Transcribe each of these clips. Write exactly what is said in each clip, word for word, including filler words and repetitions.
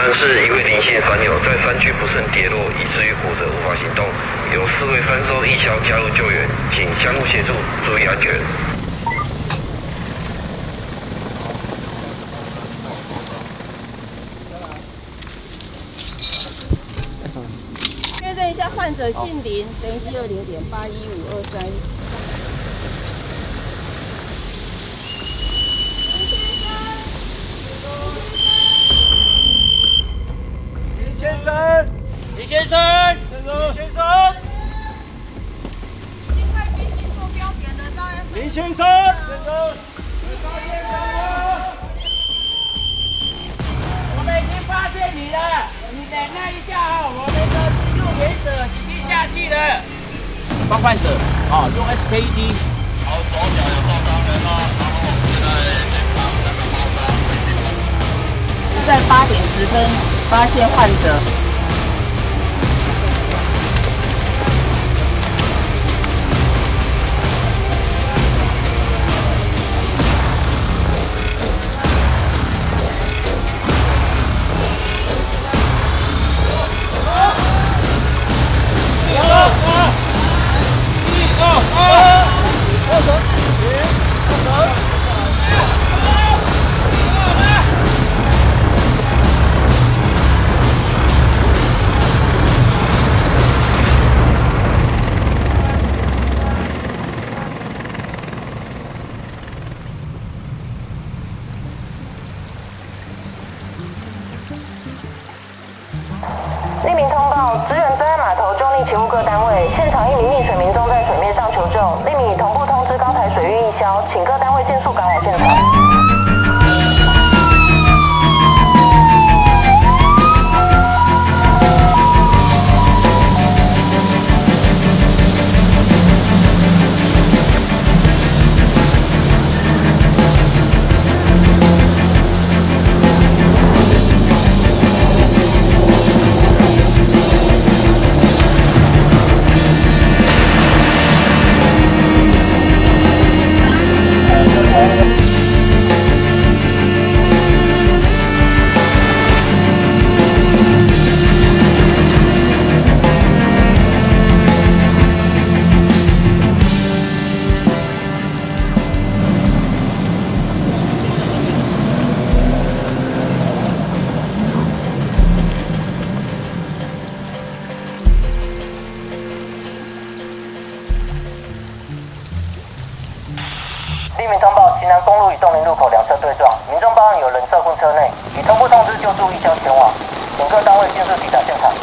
是一位林姓山友在山区不慎跌落，以至于骨折无法行动，有四位山搜义消加入救援，请相互协助，注意安全。 确认一下患者姓林，等一二零点八一五二三。 先生，李先生，先生，先生， 尽快接近坐标点的到 F。 林先生，先生，我们已经发现你了，你忍耐一下啊，我们的记录原则已经下去了。帮患者啊，用 S K E D。好，左脚有受伤人了，然后现在先把那个包扎回去。 在八点十分。 发现患者。 匿名通报：支援专案码头中立勤务各单位，现场一名溺水民众在水面上求救，匿名已同步通知高台水域义消，请各单位尽速赶往现场。 匿名通报：旗南公路与洞林路口两侧对撞，民众报案有人涉困车内，已同步通知救助义消前往，请各单位尽速抵达现场。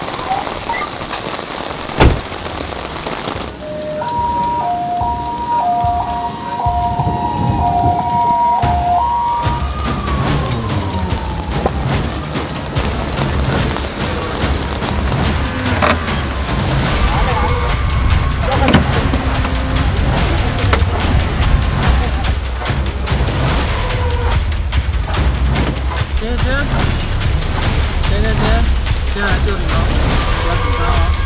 行行行行行，先来救你哦，不要紧张哦。